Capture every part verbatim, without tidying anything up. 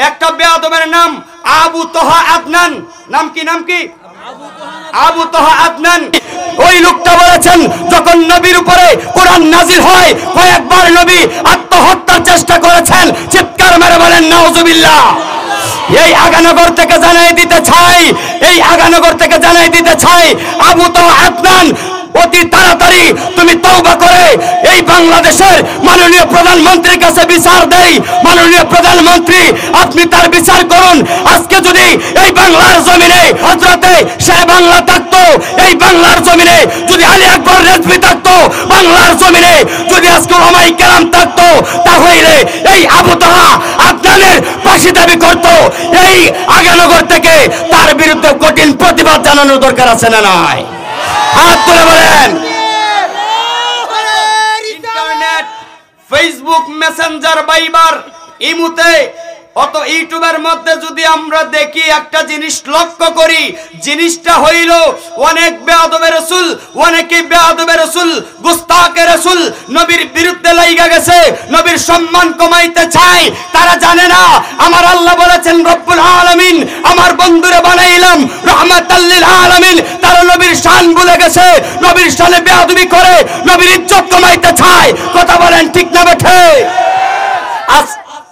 একটা বেয়াদবের নাম আবু তোহা আদনান। নাম কি? নাম কি? আবু তোহা আদনান। ওই লোকটা বলেছেন যখন নবীর উপরে কোরআন নাজিল হয় কয়েকবার নবী আত্মহত্যার চেষ্টা করেছেন। চিৎকার মেরে বলেন নাউজুবিল্লাহ। এই আগানগর থেকে জানাই দিতে চাই, এই আগানগর থেকে জানাই দিতে চাই আবু তোহা আদনান অতি তাড়াতাড়ি তুমি তওবা করে এই বাংলাদেশের মাননীয় প্রধানমন্ত্রীর কাছে বিচার দেই। মাননীয় প্রধানমন্ত্রী আপনি তার বিচার করুন। আজকে যদি এই বাংলার জমিনে হযরতে শেখ বাংলা থাকতো, এই বাংলার জমিনে যদি আলী আকবর রেজভী থাকতো, বাংলার জমিনে যদি আজকে ওলামায়ে কেরাম থাকতো, তাহলে এই আবু তোহা আদনানের ফাঁসি দাবি করত। এই আগানগর থেকে তার বিরুদ্ধে কঠিন প্রতিবাদ জানানোর দরকার আছে না নাই? হাত তুলে বলেন। ইন্টারনেট, ফেসবুক, মেসেঞ্জার, ভাইবার, ইমুতে অত ইউটিউবের মধ্যে যদি আমরা দেখি একটা জিনিস লক্ষ্য করি, জিনিসটা হইল অনেক বেয়াদবে রাসূল, অনেকে বেয়াদবে রাসূল, গুস্তাখে রাসূল নবীর বিরুদ্ধে লাইগা গেছে, নবীর সম্মান কমাইতে চায়। তারা জানে না আমার আল্লাহ বলেছেন রব্বুল আলামিন আমার বন্ধুরে বানাইলাম রাহমাতাল লিল আলামিন। তারা নবীর শান ভুলে গেছে, নবীর শানে বেয়াদবি করে, নবীর ইজ্জত কমাইতে চায়। কথা বলেন ঠিক না বেঠে? আজ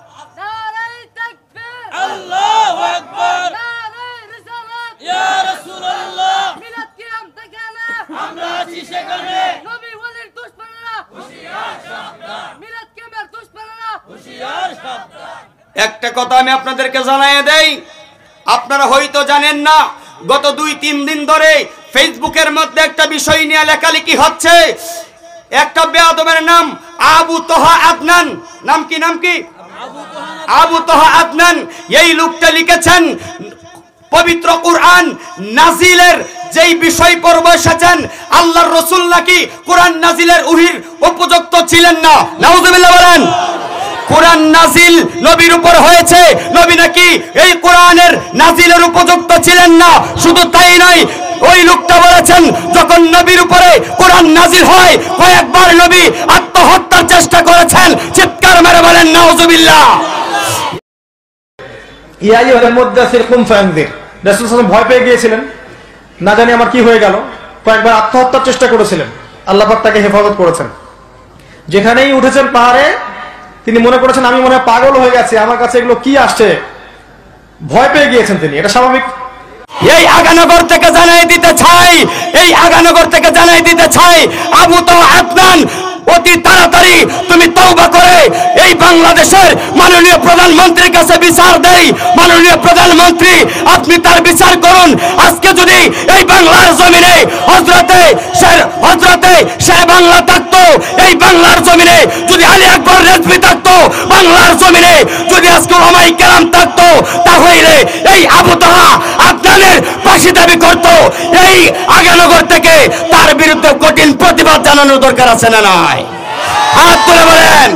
একটা কথা আমি আপনাদেরকে জানাইয়ে দেই, আপনারা হয়তো জানেন না, গত দুই তিন দিন ধরে ফেসবুকের মধ্যে একটা বিষয় নিয়ে লেখালেখি হচ্ছে। একটা বেয়াদবের নাম আবু তোহা আদনান। নাম কি? নাম কি? আবু তোহা আদনান। এই লোকটা লিখেছেন পবিত্র কুরআন নাজিলের যেই বিষয় পর্ব এসেছেন আল্লাহর রাসূল নাকি কোরআন নাজিলের উহির উপযুক্ত ছিলেন না। নাউজুবিল্লাহ বলেন। কোরআন নাজিল নবীর উপর হয়েছে, নবী নাকি এই কোরআনের নাজিলের উপযুক্ত ছিলেন না। শুধু তাই নয়, ওই লোকটা বলেছেন যখন নবীর উপরে কোরআন নাজিল হয় কয়েকবার নবী আত্মহত্যার চেষ্টা করেছেন। চিৎকার মেরে বলেন নাউজুবিল্লাহ। ইয়া আইয়ুহাল মুদ্দাসসির কুম ফাআনযির। রাসূল সাল্লাল্লাহু আলাইহি ওয়াসাল্লাম ভয় পেয়ে গিয়েছিলেন, না জানি আমার কি হয়ে গেল, কয়েকবার আত্মহত্যার চেষ্টা করেছিলেন। আল্লাহ পাক তাকে হেফাজত করেছেন। যেখানেই উঠেছেন পাহাড়ে তিনি মনে করেছেন আমি মনে হয় পাগল হয়ে গেছি, আমার কাছে এগুলো কি আসছে, ভয় পেয়ে গিয়েছেন তিনি। এটা স্বাভাবিক। এই আগানগর থেকে জানাই দিতে চাই, এই আগানগর থেকে জানাই দিতে চাই আবু তোহা আদনান অতি তাড়াতাড়ি তুমি তওবা করে এই বাংলাদেশের মাননীয় প্রধানমন্ত্রীর কাছে বিচার দেই। মাননীয় প্রধানমন্ত্রী আপনি তার বিচার করুন। আজকে যদি এই বাংলার জমিনে হযরতে শেখ হযরতে শেখ বাংলা থাকতো, এই বাংলার জমিনে যদি আলী আকবর রেজভী থাকতো, বাংলার জমিনে যদি আজকে ওলামায়ে কেরাম থাকতো, তাহলে এই আবু তোহা আদনানের ফাঁসি দাবি করত। এই আগানগর থেকে তার বিরুদ্ধে কঠিন প্রতিবাদ জানানোর দরকার আছে না নাই? হাত তুলে বলেন।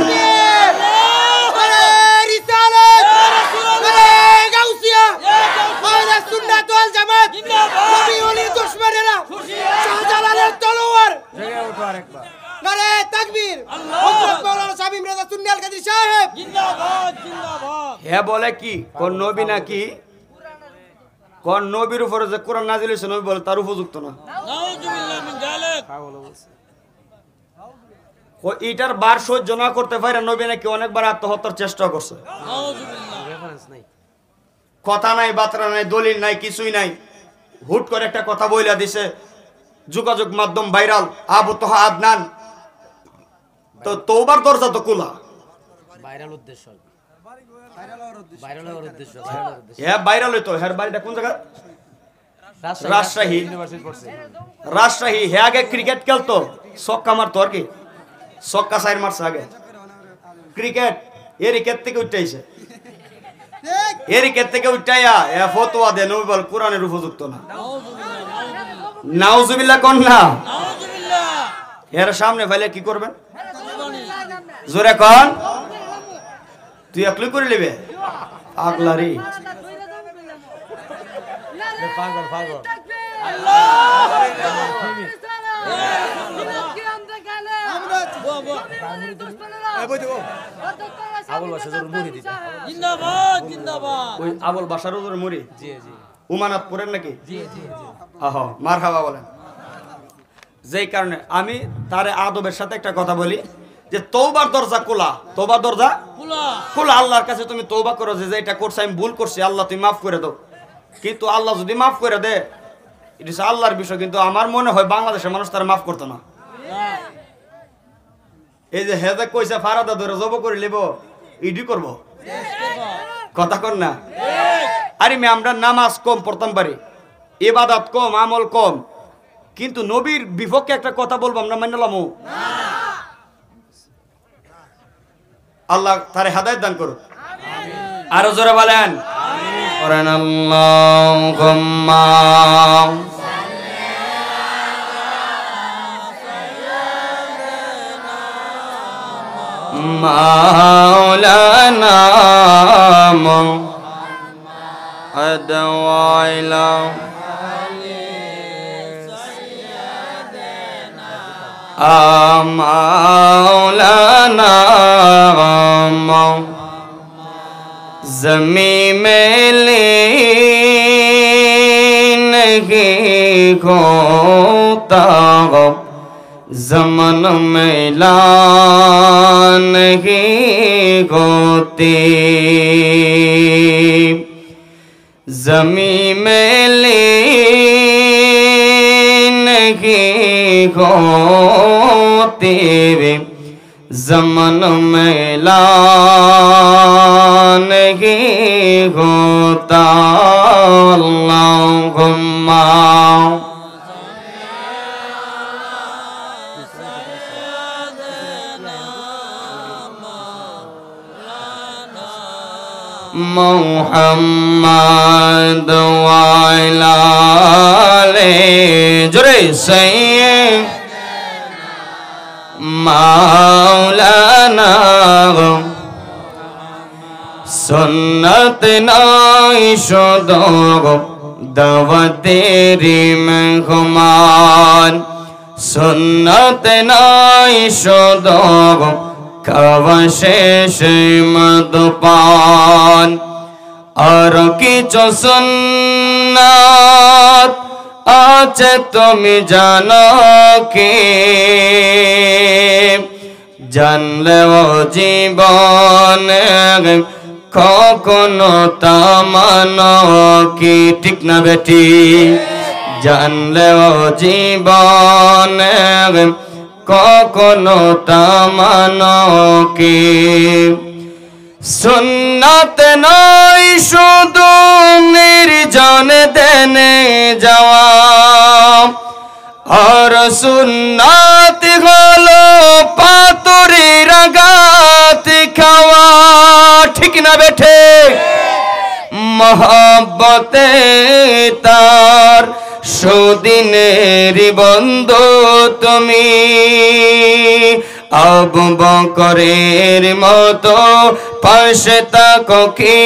হে বলে কি কোন নবী নাকি কোন নবীর উপরে যে কোরআন নাজিল হয়েছে নবী বলে তার উপযুক্ত না। এটার বার সহ্য না করতে পারে নবী নাকি অনেকবার আত্মহত্যার চেষ্টা করছে। কথা নাই, বার্তা নাই, দলিল নাই, কিছুই নাই, হুট করে একটা কথা বইলা দিছে, যোগাযোগ মাধ্যম ভাইরাল। আবু তোহা আদনান তো তওবার দরজা তো খোলা। ভাইরাল উদ্দেশ্য ভাইরাল হওয়ার উদ্দেশ্য হ্যাঁ ভাইরাল হইতো। হের বাড়িটা কোন জায়গা? রাজশাহী। রাজশাহী। হে আগে ক্রিকেট খেলতো, ছক্কা মারতো আর কি, ছক্কা চার মারছে আগে ক্রিকেট। এর ক্ষেত থেকে উঠাইছে, এর ক্ষেত থেকে উঠাইয়া এ ফতোয়া দেন নবী বল কোরআনের উপযুক্ত না। নাউজুবিল্লাহ কোন না? এর সামনে ফাইলে কি করবেন? জোরে কোন? তুই একলাই করে নেবে আগলারি পাগল পাগল। আল্লাহু আকবার। আবুল বাসার মুড়ি দিতে জিন্দাবাদ জিন্দাবাদ ওই আবুল বাসার মুড়ি জি জি উমানাতপুরের নাকি জি জি আহ মারহাবা বলেন। যেই কারণে আমি তারে আদবের সাথে একটা কথা বলি যে তওবার দরজা খোলা, তওবার দরজা খোলা খোলা। আল্লাহর কাছে তুমি তওবা করো যে এটা করছি আমি ভুল করছি, আল্লাহ তুমি মাফ করে দাও। কিন্তু আল্লাহ যদি মাফ করে দে এটা হচ্ছে আল্লাহর বিষয়, কিন্তু আমার মনে হয় বাংলাদেশের মানুষ তারা মাফ করতো না। এই যে হেদা কইসা ফারাদা ধরে জব করে লিব ইডি করব কথা কর না। আরে মে আমরা নামাজ কম পড়তাম পারি, ইবাদত কম, আমল কম, কিন্তু নবীর বিপক্ষে একটা কথা বলবো আমরা মানলামও। আল্লাহ তারে হেদায়েত দান করুন। আরো জোরে বলেন করেন আল্লাহুম্মা মাওলানা মুহাম্মদ ওয়া আলা মাওলানা ज़मीं में नहीं होता ज़मन में ला नहीं होती ज़मीं में नहीं होती ज़मन में ला नहीं होता अल्लाहुम्मा मुहम्मद वाला ले जुरे सैयद मौलाना सुन्नत नाई शुदो दावतेरी मेहमान सुन्नत नाई शुदो খাওয়া শেষে মদপান আর কিছু সুন্নাত আছে তুমি জানো কি জানলেও জীবনে কখনো তা মানো কি ঠিক না বেটি জানলেও জীবনে কখনো তা মানো কি সুন্নাত নয় শুধু নির্জন দেনে যাওয়া আর সুন্নাত হলো পাতুরি রাগাত খাওয়া ঠিক না বেঠে মহব্বতে তার সুদিনের বন্ধু তুমি আবু বকরের মতো পাশে থাকো কি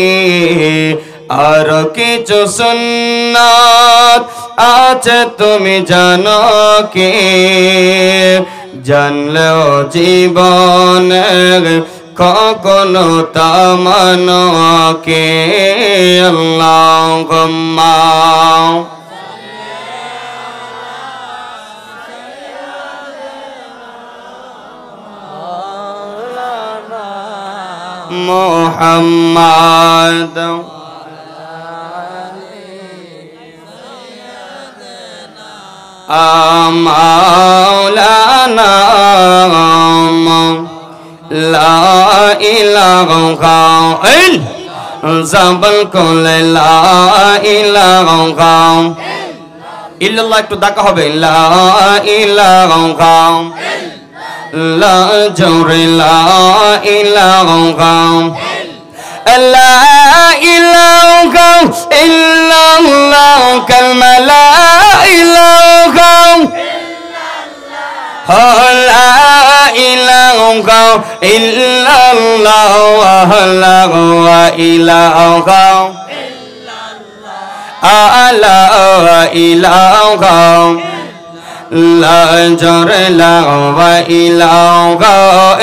আর কিছু সুন্নাত আছে তুমি জানো কি জানলেও জীবনে কখনো তা মানো কে আল্লাহুম্মা মুহাম্মদ মাওলানা লা ইলাহা জাবাল কোলে লা ইলাহা ইল্লাল্লাহ একটু ডাকা হবে লা ইলাহা লা জোরে লা ইলাহা লা ইলাহা ইল্লাল্লাহ কালমা লা ইলাহা লা ইলাহা ইল্লাল্লাহ লা ইলাহা ইল্লাল্লাহ লা ইলাহা লা জোরে লা ইলাহা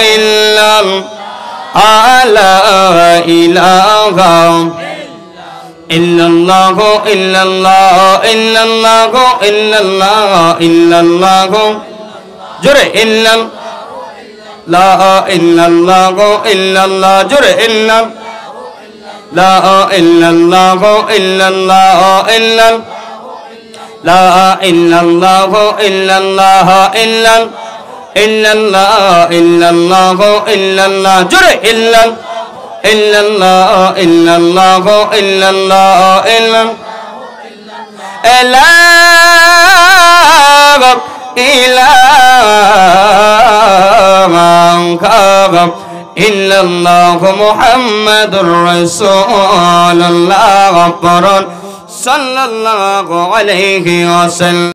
ইল্লাল্লাহ ইলাহা ইল্লাল্লাহ ইল্লাল্লাহ ইল্লাল্লাহ ইল্লাল্লাহ ইল্লাল্লাহ জোরে ইল্লাল্লাহ লা ইল্লাল্লাহ ইল্লাল্লাহ জোরে ইল্লাল্লাহ লা ইল্লাল্লাহ ইল্লাল্লাহ ইল্লাল্লাহ লা ইল্লাল্লাহ ইল্লাল্লাহ ইল্লাল্লাহ ইল্লাল্লাহ ইল্লাল্লাহ ইল্লাল্লাহ জোরে ইল্লাল্লাহ ইল্লাল্লাহ ইল্লাল্লাহ ইল্লাল্লাহ ইল্লাল্লাহ ইলাহা ইল্লাল্লাহ মুহাম্মাদুর রাসূলুল্লাহ সাল্লাল্লাহু আলাইহি ওয়াসাল্লাম।